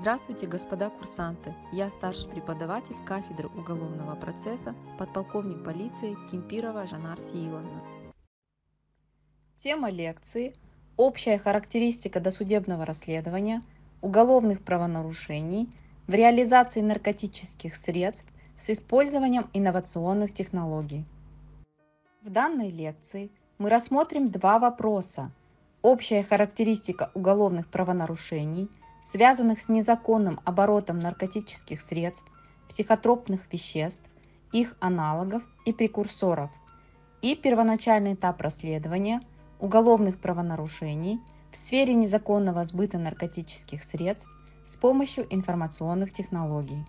Здравствуйте, господа курсанты! Я старший преподаватель кафедры уголовного процесса, подполковник полиции Кимпирова Жанар Сииловна. Тема лекции – общая характеристика досудебного расследования уголовных правонарушений в реализации наркотических средств с использованием инновационных технологий. В данной лекции мы рассмотрим два вопроса: общая характеристика уголовных правонарушений, связанных с незаконным оборотом наркотических средств, психотропных веществ, их аналогов и прекурсоров, и первоначальный этап расследования уголовных правонарушений в сфере незаконного сбыта наркотических средств с помощью информационных технологий.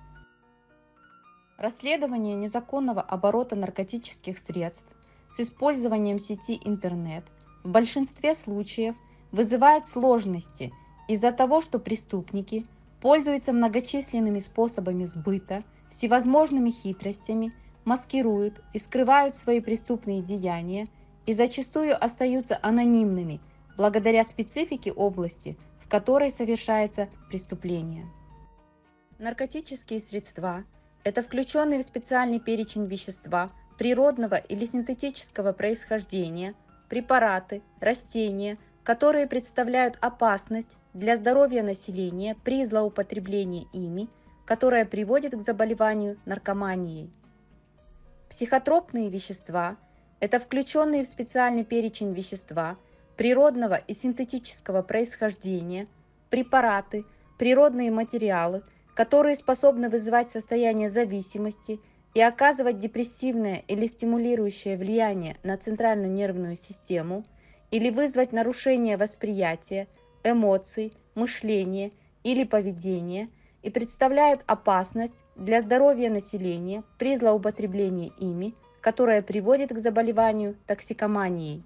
Расследование незаконного оборота наркотических средств с использованием сети интернет в большинстве случаев вызывает сложности из-за того, что преступники пользуются многочисленными способами сбыта, всевозможными хитростями, маскируют и скрывают свои преступные деяния и зачастую остаются анонимными благодаря специфике области, в которой совершается преступление. Наркотические средства – это включенные в специальный перечень вещества природного или синтетического происхождения, препараты, растения, которые представляют опасность для здоровья населения при злоупотреблении ими, которое приводит к заболеванию наркоманией. Психотропные вещества – это включенные в специальный перечень вещества природного и синтетического происхождения, препараты, природные материалы, которые способны вызывать состояние зависимости и оказывать депрессивное или стимулирующее влияние на центральную нервную систему, или вызвать нарушение восприятия, эмоций, мышления или поведения и представляют опасность для здоровья населения при злоупотреблении ими, которое приводит к заболеванию токсикоманией.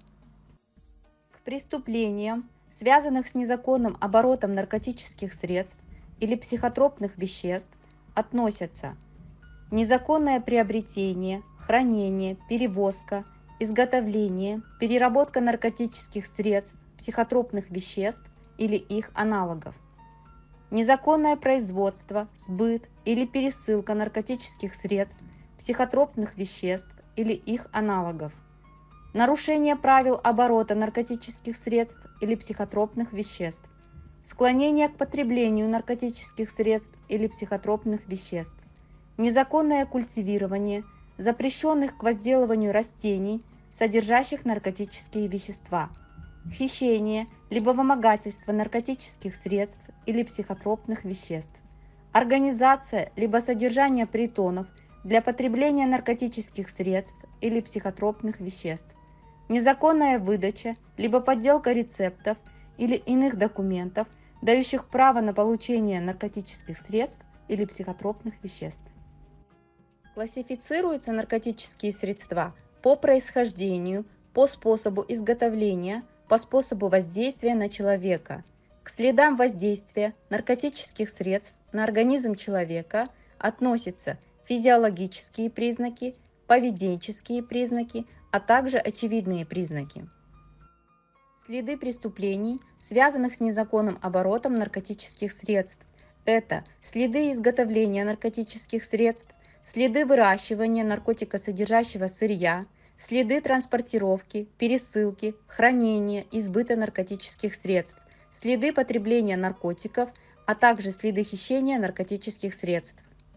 К преступлениям, связанных с незаконным оборотом наркотических средств или психотропных веществ, относятся незаконное приобретение, хранение, перевозка, изготовление, переработка наркотических средств, психотропных веществ или их аналогов, незаконное производство, сбыт или пересылка наркотических средств, психотропных веществ или их аналогов, нарушение правил оборота наркотических средств или психотропных веществ, склонение к потреблению наркотических средств или психотропных веществ, незаконное культивирование запрещенных к возделыванию растений, содержащих наркотические вещества, хищение либо вымогательство наркотических средств или психотропных веществ, организация либо содержание притонов для потребления наркотических средств или психотропных веществ, незаконная выдача либо подделка рецептов или иных документов, дающих право на получение наркотических средств или психотропных веществ. Классифицируются наркотические средства по происхождению, по способу изготовления, по способу воздействия на человека. К следам воздействия наркотических средств на организм человека относятся физиологические признаки, поведенческие признаки, а также очевидные признаки. Следы преступлений, связанных с незаконным оборотом наркотических средств, это следы изготовления наркотических средств, следы выращивания наркотикосодержащего сырья, следы транспортировки, пересылки, хранения и сбыта наркотических средств, следы потребления наркотиков, а также следы хищения наркотических средств.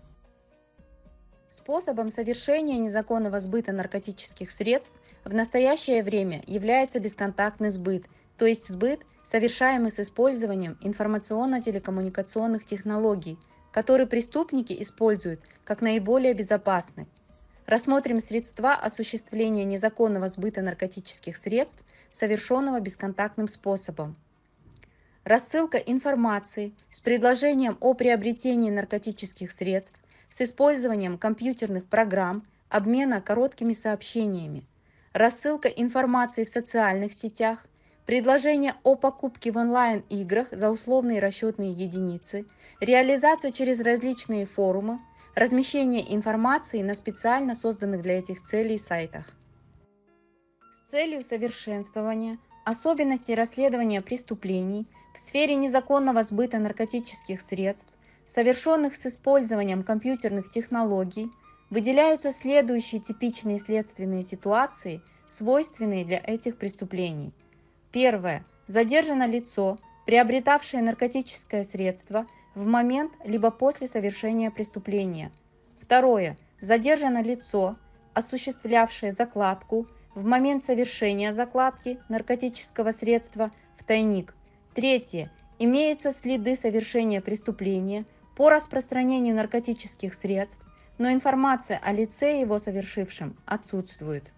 Способом совершения незаконного сбыта наркотических средств в настоящее время является бесконтактный сбыт, то есть сбыт, совершаемый с использованием информационно-телекоммуникационных технологий, которые преступники используют как наиболее безопасный. Рассмотрим средства осуществления незаконного сбыта наркотических средств, совершенного бесконтактным способом. Рассылка информации с предложением о приобретении наркотических средств с использованием компьютерных программ, обмена короткими сообщениями. Рассылка информации в социальных сетях, предложение о покупке в онлайн-играх за условные расчетные единицы, реализация через различные форумы, размещение информации на специально созданных для этих целей сайтах. С целью совершенствования особенностей расследования преступлений В сфере незаконного сбыта наркотических средств, совершенных с использованием компьютерных технологий, выделяются следующие типичные следственные ситуации, свойственные для этих преступлений. Первое. Задержано лицо, приобретавшее наркотическое средство в момент либо после совершения преступления. Второе. Задержано лицо, осуществлявшее закладку в момент совершения закладки наркотического средства в тайник. Третье. Имеются следы совершения преступления по распространению наркотических средств, но информация о лице его совершившем отсутствует.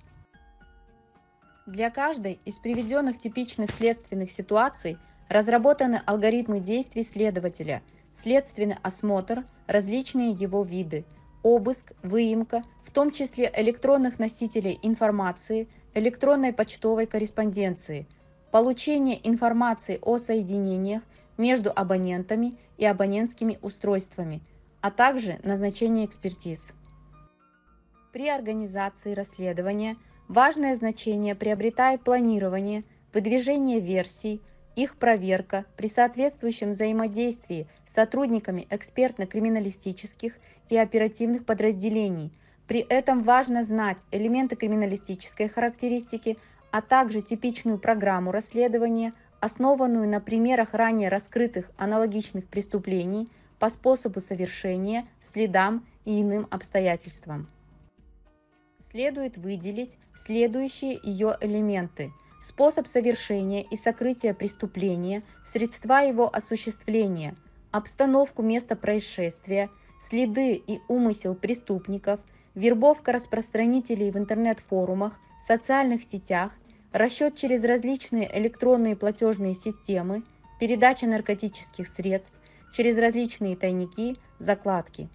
Для каждой из приведенных типичных следственных ситуаций разработаны алгоритмы действий следователя, следственный осмотр, различные его виды, обыск, выемка, в том числе электронных носителей информации, электронной почтовой корреспонденции, получение информации о соединениях между абонентами и абонентскими устройствами, а также назначение экспертиз. При организации расследования важное значение приобретает планирование, выдвижение версий, их проверка при соответствующем взаимодействии с сотрудниками экспертно-криминалистических и оперативных подразделений. При этом важно знать элементы криминалистической характеристики, а также типичную программу расследования, основанную на примерах ранее раскрытых аналогичных преступлений по способу совершения, следам и иным обстоятельствам. Следует выделить следующие ее элементы: способ совершения и сокрытия преступления, средства его осуществления, обстановку места происшествия, следы и умысел преступников, вербовка распространителей в интернет-форумах, социальных сетях, расчет через различные электронные платежные системы, передача наркотических средств через различные тайники, закладки.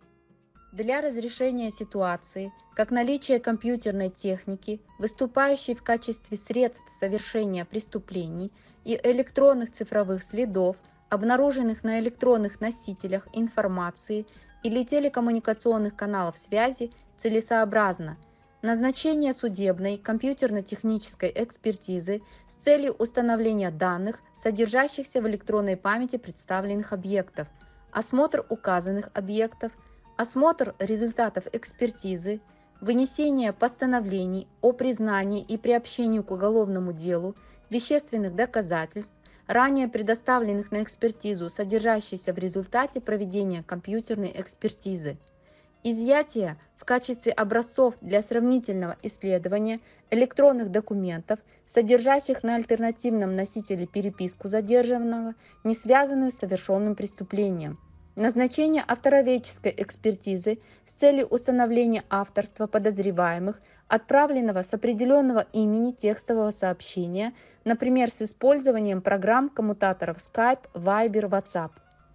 Для разрешения ситуации, как наличие компьютерной техники, выступающей в качестве средств совершения преступлений, и электронных цифровых следов, обнаруженных на электронных носителях информации или телекоммуникационных каналов связи, целесообразно назначение судебной компьютерно-технической экспертизы с целью установления данных, содержащихся в электронной памяти представленных объектов, осмотр указанных объектов, осмотр результатов экспертизы, вынесение постановлений о признании и приобщении к уголовному делу вещественных доказательств, ранее предоставленных на экспертизу, содержащихся в результате проведения компьютерной экспертизы, изъятие в качестве образцов для сравнительного исследования электронных документов, содержащих на альтернативном носителе переписку задержанного, не связанную с совершенным преступлением, назначение автороведческой экспертизы с целью установления авторства подозреваемых, отправленного с определенного имени текстового сообщения, например, с использованием программ коммутаторов Skype, Viber, WhatsApp.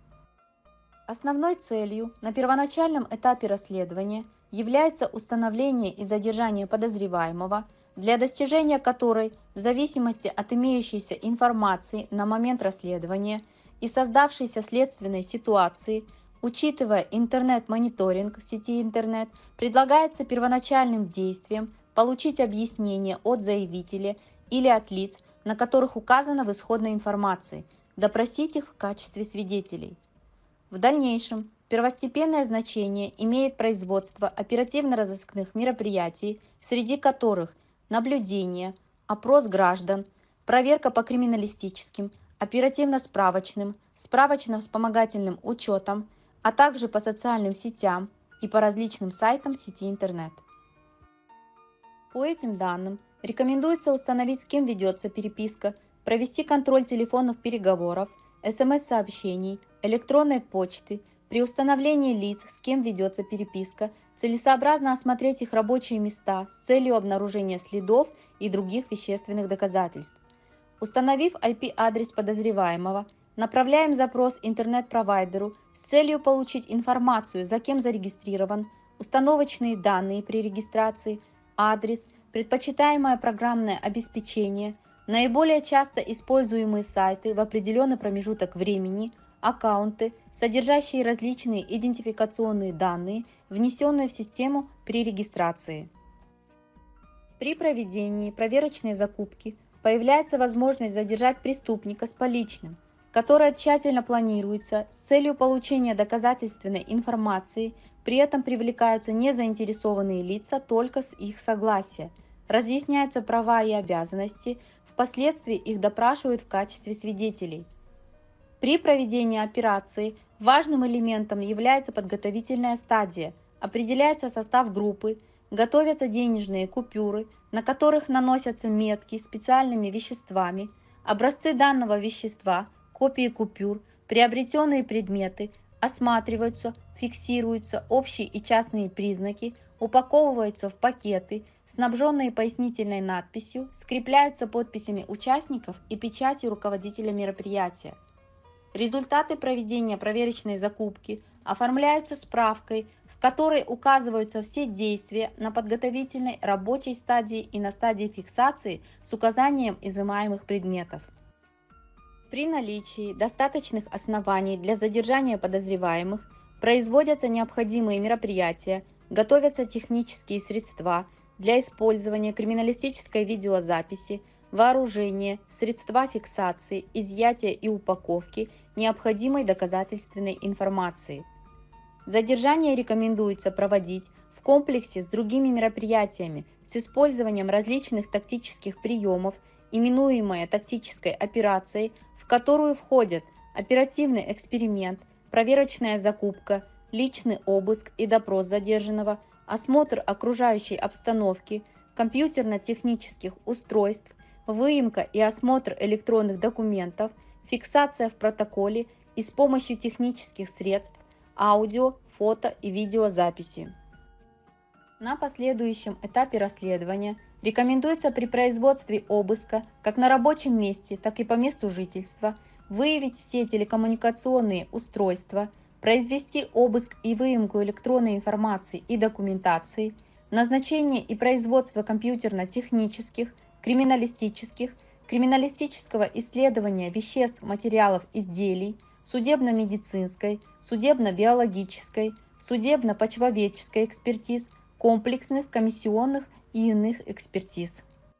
Основной целью на первоначальном этапе расследования является установление и задержание подозреваемого, для достижения которой, в зависимости от имеющейся информации на момент расследования и создавшейся следственной ситуации, учитывая интернет-мониторинг сети интернет, предлагается первоначальным действием получить объяснение от заявителя или от лиц, на которых указано в исходной информации, допросить их в качестве свидетелей. В дальнейшем первостепенное значение имеет производство оперативно-розыскных мероприятий, среди которых наблюдение, опрос граждан, проверка по криминалистическим, оперативно-справочным, справочно-вспомогательным учетам, а также по социальным сетям и по различным сайтам сети интернет. По этим данным рекомендуется установить, с кем ведется переписка, провести контроль телефонных переговоров, СМС-сообщений, электронной почты. При установлении лиц, с кем ведется переписка, целесообразно осмотреть их рабочие места с целью обнаружения следов и других вещественных доказательств. Установив IP-адрес подозреваемого, направляем запрос интернет-провайдеру с целью получить информацию, за кем зарегистрирован, установочные данные при регистрации, адрес, предпочитаемое программное обеспечение, наиболее часто используемые сайты в определенный промежуток времени, аккаунты, содержащие различные идентификационные данные, внесенные в систему при регистрации. При проведении проверочной закупки появляется возможность задержать преступника с поличным, которое тщательно планируется с целью получения доказательственной информации, при этом привлекаются незаинтересованные лица только с их согласия, разъясняются права и обязанности, впоследствии их допрашивают в качестве свидетелей. При проведении операции важным элементом является подготовительная стадия, определяется состав группы, готовятся денежные купюры, на которых наносятся метки специальными веществами, образцы данного вещества, копии купюр, приобретенные предметы, осматриваются, фиксируются общие и частные признаки, упаковываются в пакеты, снабженные пояснительной надписью, скрепляются подписями участников и печатью руководителя мероприятия. Результаты проведения проверочной закупки оформляются справкой, в которой указываются все действия на подготовительной рабочей стадии и на стадии фиксации с указанием изымаемых предметов. При наличии достаточных оснований для задержания подозреваемых производятся необходимые мероприятия, готовятся технические средства для использования криминалистической видеозаписи, вооружение, средства фиксации, изъятия и упаковки необходимой доказательственной информации. Задержание рекомендуется проводить в комплексе с другими мероприятиями с использованием различных тактических приемов, именуемое тактической операцией, в которую входят оперативный эксперимент, проверочная закупка, личный обыск и допрос задержанного, осмотр окружающей обстановки, компьютерно-технических устройств, выемка и осмотр электронных документов, фиксация в протоколе и с помощью технических средств, аудио, фото и видеозаписи. На последующем этапе расследования рекомендуется при производстве обыска как на рабочем месте, так и по месту жительства выявить все телекоммуникационные устройства, произвести обыск и выемку электронной информации и документации, назначение и производство компьютерно-технических, криминалистических, криминалистического исследования веществ, материалов, изделий, судебно-медицинской, судебно-биологической, судебно-почвоведческой экспертиз, комплексных, комиссионных и иных экспертиз.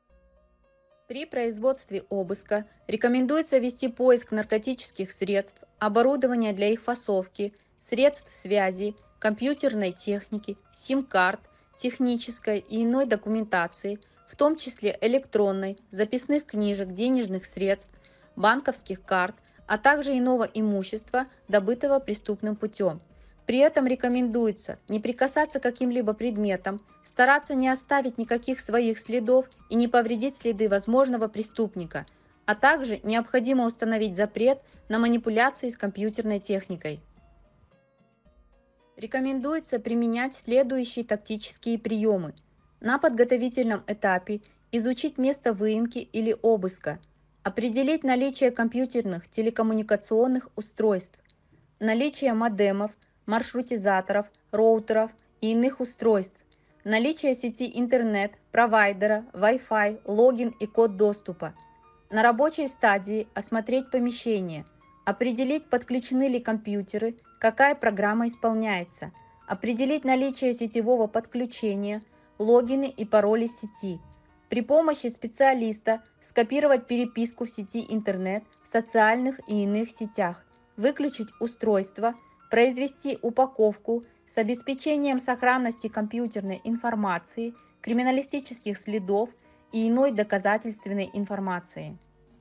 При производстве обыска рекомендуется вести поиск наркотических средств, оборудования для их фасовки, средств связи, компьютерной техники, сим-карт, технической и иной документации, в том числе электронной, записных книжек, денежных средств, банковских карт, а также иного имущества, добытого преступным путем. При этом рекомендуется не прикасаться к каким-либо предметам, стараться не оставить никаких своих следов и не повредить следы возможного преступника, а также необходимо установить запрет на манипуляции с компьютерной техникой. Рекомендуется применять следующие тактические приемы. На подготовительном этапе изучить место выемки или обыска, определить наличие компьютерных телекоммуникационных устройств, наличие модемов, маршрутизаторов, роутеров и иных устройств, наличие сети интернет, провайдера, Wi-Fi, логин и код доступа. На рабочей стадии осмотреть помещение, определить, подключены ли компьютеры, какая программа исполняется, определить наличие сетевого подключения, логины и пароли сети. При помощи специалиста скопировать переписку в сети интернет, социальных и иных сетях, выключить устройство, произвести упаковку с обеспечением сохранности компьютерной информации, криминалистических следов и иной доказательственной информации.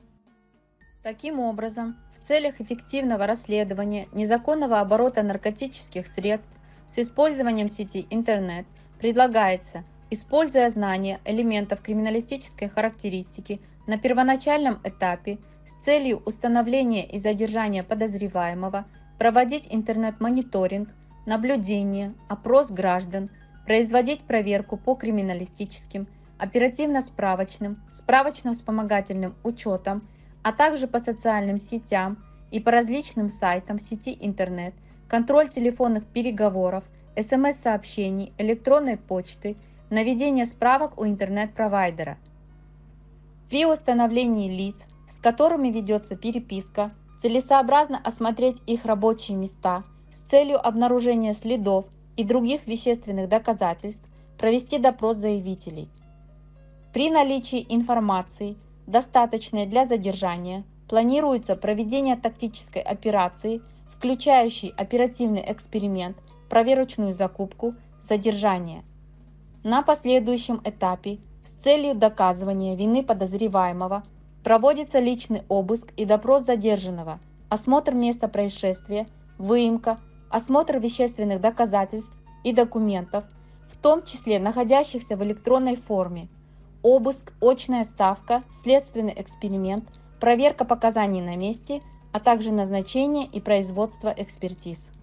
Таким образом, в целях эффективного расследования незаконного оборота наркотических средств с использованием сети интернет предлагается, используя знания элементов криминалистической характеристики на первоначальном этапе с целью установления и задержания подозреваемого, проводить интернет-мониторинг, наблюдение, опрос граждан, производить проверку по криминалистическим, оперативно-справочным, справочно-вспомогательным учетам, а также по социальным сетям и по различным сайтам сети интернет, контроль телефонных переговоров, СМС-сообщений, электронной почты, наведение справок у интернет-провайдера. При установлении лиц, с которыми ведется переписка, целесообразно осмотреть их рабочие места с целью обнаружения следов и других вещественных доказательств, провести допрос заявителей. При наличии информации, достаточной для задержания, планируется проведение тактической операции, включающей оперативный эксперимент, проверочную закупку, задержание. На последующем этапе с целью доказывания вины подозреваемого проводится личный обыск и допрос задержанного, осмотр места происшествия, выемка, осмотр вещественных доказательств и документов, в том числе находящихся в электронной форме, обыск, очная ставка, следственный эксперимент, проверка показаний на месте, а также назначение и производство экспертиз.